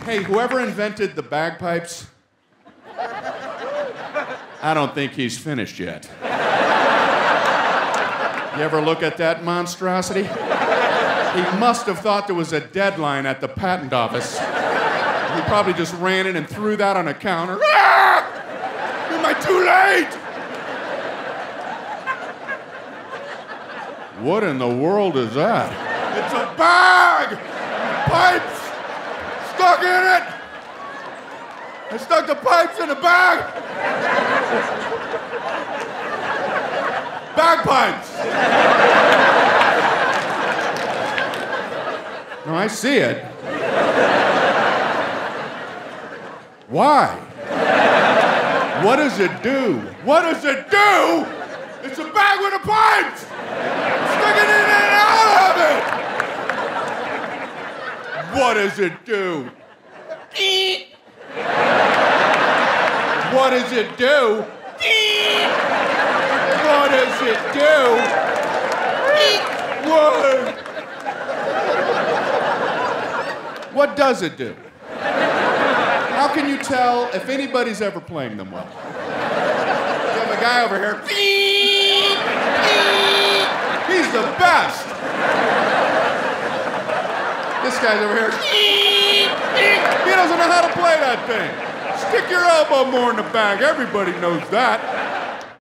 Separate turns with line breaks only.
Hey, whoever invented the bagpipes, I don't think he's finished yet. You ever look at that monstrosity? He must have thought there was a deadline at the patent office. He probably just ran in and threw that on a counter. Ah! Am I too late? What in the world is that? It's a bag! Pipes! Stuck in it! I stuck the pipes in a bag! Bagpipes! No, I see it. Why? What does it do? What does it do? It's a bag with a pipes! Sticking in and out of it! What does it do? What does it do? What does it do? What does it do? How can you tell if anybody's ever playing them well? You have a guy over here. He's the best. This guy's over here. He doesn't know how to play that thing. Stick your elbow more in the bag. Everybody knows that.